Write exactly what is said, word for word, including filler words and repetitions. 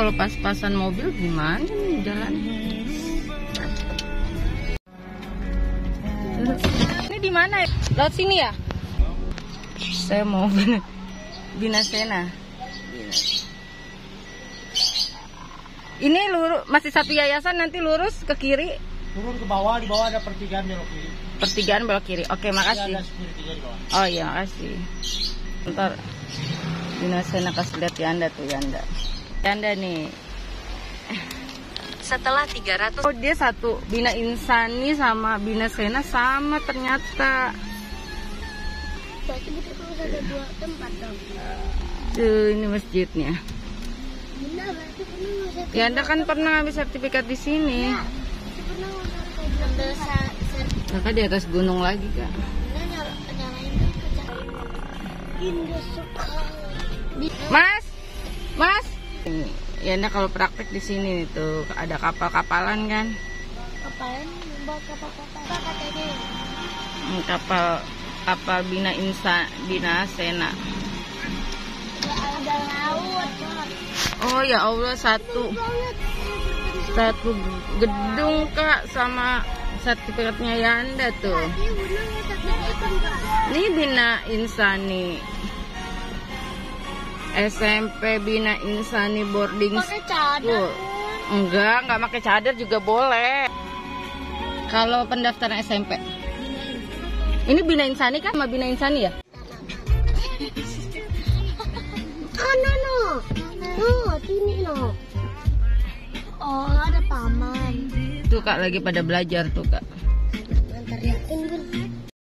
kalau pas-pasan mobil gimana nih jalan? Ini di mana ya? Laut sini ya? Saya mau Bina, Binasena. Ini lurus, masih satu yayasan, nanti lurus ke kiri. Turun ke bawah, di bawah ada pertigaan belok kiri. Pertigaan belok kiri. Oke, makasih. Ada security di bawah. Oh iya, makasih. Ntar Binasena kasih lihat Yanda tuh, Yanda. Yanda nih. Setelah tiga ratus. Oh, dia satu. Bina Insani sama Binasena sama ternyata. Berarti betul ada dua tempat dong. Tuh, ini masjidnya. Bunda berarti pernah ngajak. Yanda kan pernah ngambil sertifikat di sini. Ya, pernah ngajak sertifikat. Kakak di atas gunung lagi, Kak. Bunda nyala nyalain tuh pecah. Indah sekali. Mas, Mas. Yanda kalau praktek di sini tuh ada kapal-kapalan kan? Kapalan membawa kapal-kapal. Apa katanya? Hmm, kapal kapal Bina Insa Binasena. Ada laut. Oh ya Allah, satu Banget. satu gedung Kak sama sertifikatnya Yanda tuh. Tadi Bunda ngajak nonton Kak. Ini Bina Insani. S M P Bina Insani boarding Pakai cadar. school. Enggak, enggak pakai cadar juga boleh. Kalau pendaftaran S M P. Ini Bina Insani kan sama Bina Insani ya? Ano no? No, sini no. Oh, ada paman. Tuh Kak lagi pada belajar tuh Kak. Ntar yakin Bun.